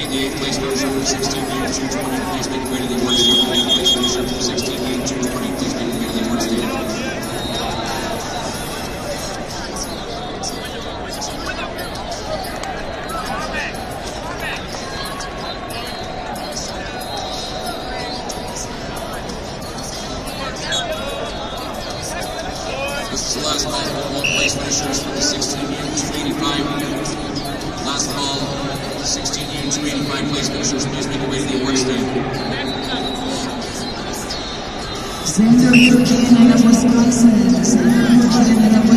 the 8th place finisher from 16U, 220, please make your way to the award stand. 9th place finisher from 16U, 220, please make your way to the award stand. This is the last call for all place finishers for the 16U, 285. Last call, 16U, 285 place finishers. Please make your way to the award stand. Xander Wisconsin.